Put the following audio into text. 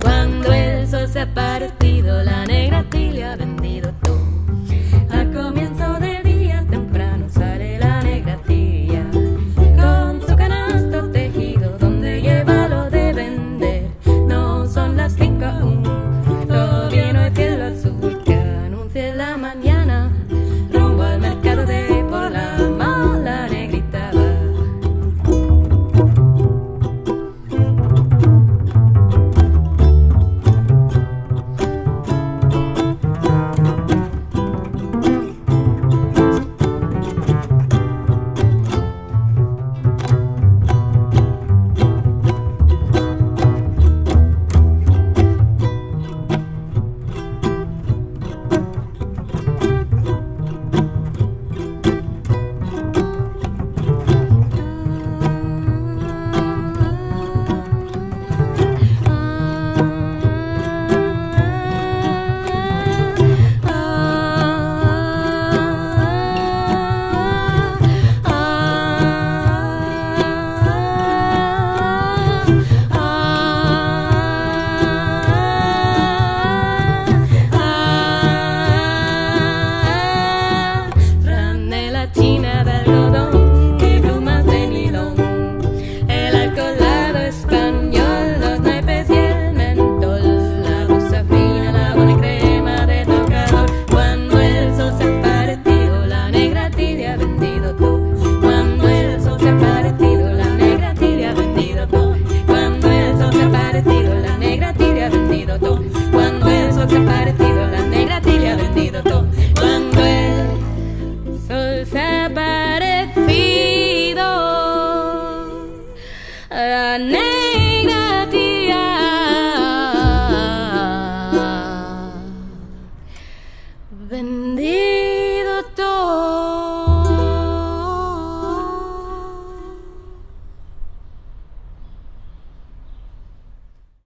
Cuando el sol se ha partido, la negra Tilia ha vendido todo. A comienzo del día temprano sale la negra Tilia con su canasto tejido, donde lleva lo de vender. No son las 5 aún, todavía no hay cielo azul que anuncia en la mañana. Rumbo al mercado de Porlamao la negrita va. China de algodón y plumas de nilón, el alcoholado español, los naipes y el mentol, la blusa fina, la buena crema de tocador. Cuando el sol se ha partido, la negra Tilia ha vendido todo. Cuando el sol se ha partido, la negra Tilia ha vendido todo. Cuando el sol se ha partido, la negra Tilia ha vendido todo. Cuando el sol se ha partido, la negra Tilia ha vendido todo. Cuando el sol se ha parecido, la negra Tilia ha vendido.